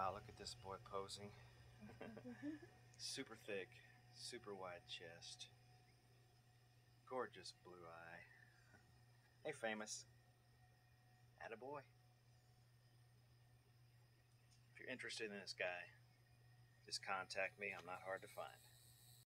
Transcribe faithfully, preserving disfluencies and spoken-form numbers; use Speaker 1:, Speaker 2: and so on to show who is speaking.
Speaker 1: Wow, look at this boy posing. Super thick, super wide chest. Gorgeous blue eye. Hey, famous. Attaboy. If you're interested in this guy, just contact me. I'm not hard to find.